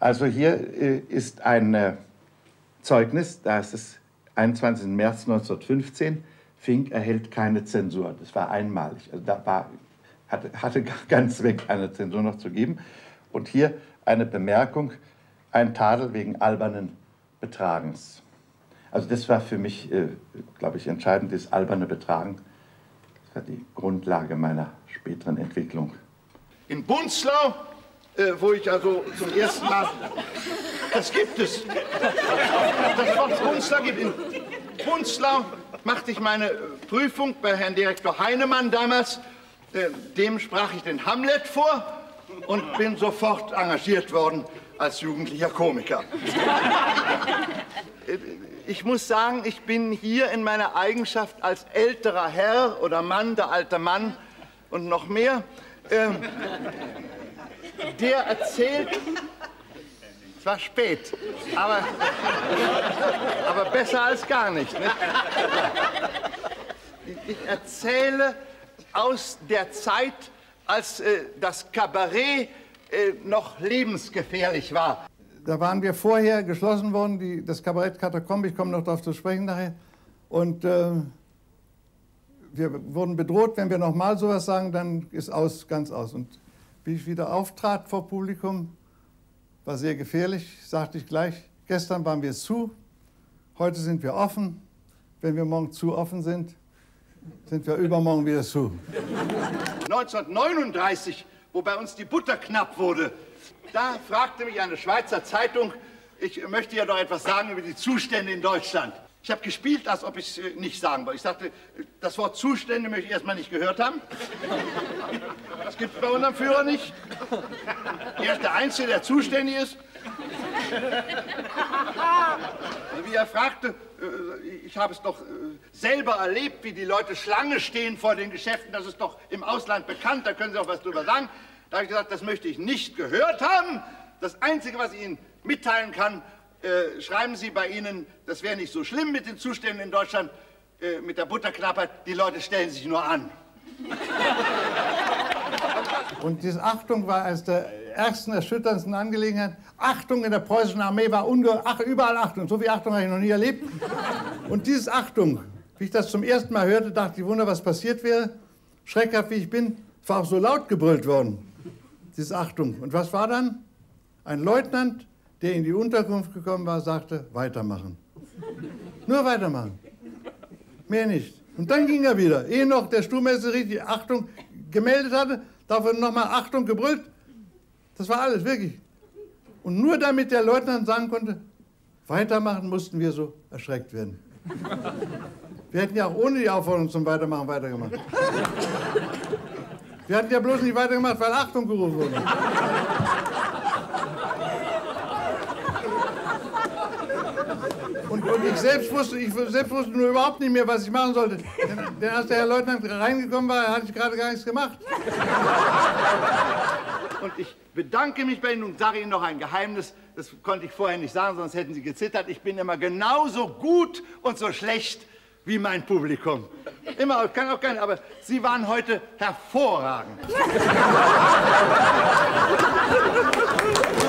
Also hier ist ein Zeugnis, das ist 21. März 1915. Fink erhält keine Zensur. Das war einmalig. Also da hatte keinen Zweck, eine Zensur noch zu geben. Und hier eine Bemerkung, ein Tadel wegen albernen Betragens. Also das war für mich, glaube ich, entscheidend, das alberne Betragen. Das war die Grundlage meiner späteren Entwicklung. In Bunzlau, wo ich also zum ersten Mal... Das gibt es. Das Wort Bunzlau gibt es. In Bunzlau machte ich meine Prüfung bei Herrn Direktor Heinemann damals. Dem sprach ich den Hamlet vor und bin sofort engagiert worden als jugendlicher Komiker. Ich muss sagen, ich bin hier in meiner Eigenschaft als älterer Herr oder Mann, der alte Mann und noch mehr, der erzählt, es war spät, aber besser als gar nicht. Ne? Ich erzähle aus der Zeit, als das Kabarett noch lebensgefährlich war. Da waren wir vorher geschlossen worden, das Kabarett Katakombe, ich komme noch darauf zu sprechen nachher. Und wir wurden bedroht, wenn wir noch mal sowas sagen, dann ist ganz aus. Und wie ich wieder auftrat vor Publikum, war sehr gefährlich, sagte ich gleich, gestern waren wir zu, heute sind wir offen. Wenn wir morgen zu offen sind, sind wir übermorgen wieder zu. 1939, wo bei uns die Butter knapp wurde, da fragte mich eine Schweizer Zeitung, ich möchte ja doch etwas sagen über die Zustände in Deutschland. Ich habe gespielt, als ob ich es nicht sagen wollte. Ich sagte, das Wort Zustände möchte ich erstmal nicht gehört haben. Das gibt es bei unserem Führer nicht. Er ist der Einzige, der zuständig ist. Wie er fragte, ich habe es doch selber erlebt, wie die Leute Schlange stehen vor den Geschäften. Das ist doch im Ausland bekannt, da können Sie auch was drüber sagen. Da habe ich gesagt, das möchte ich nicht gehört haben. Das Einzige, was ich Ihnen mitteilen kann, schreiben Sie bei Ihnen, das wäre nicht so schlimm mit den Zuständen in Deutschland, mit der Butterknappheit, die Leute stellen sich nur an. Und diese Achtung war eines der ärgsten, erschütterndsten Angelegenheiten. Achtung in der preußischen Armee war überall Achtung. So viel Achtung habe ich noch nie erlebt. Und dieses Achtung, wie ich das zum ersten Mal hörte, dachte ich, Wunder, was passiert wäre. Schreckhaft wie ich bin, es war auch so laut gebrüllt worden, diese Achtung. Und was war dann? Ein Leutnant, der in die Unterkunft gekommen war, sagte, weitermachen. Nur weitermachen. Mehr nicht. Und dann ging er wieder. Ehe noch der Sturmmeister richtig Achtung gemeldet hatte, dafür nochmal Achtung gebrüllt. Das war alles, wirklich. Und nur damit der Leutnant sagen konnte, weitermachen, mussten wir so erschreckt werden. Wir hätten ja auch ohne die Aufforderung zum Weitermachen weitergemacht. Wir hatten ja bloß nicht weitergemacht, weil Achtung gerufen wurde. Und ich selbst wusste nur überhaupt nicht mehr, was ich machen sollte. Denn als der Herr Leutnant reingekommen war, hatte ich gerade gar nichts gemacht. Und ich bedanke mich bei Ihnen und sage Ihnen noch ein Geheimnis. Das konnte ich vorher nicht sagen, sonst hätten Sie gezittert. Ich bin immer genauso gut und so schlecht wie mein Publikum. Immer, kann auch keiner, aber Sie waren heute hervorragend.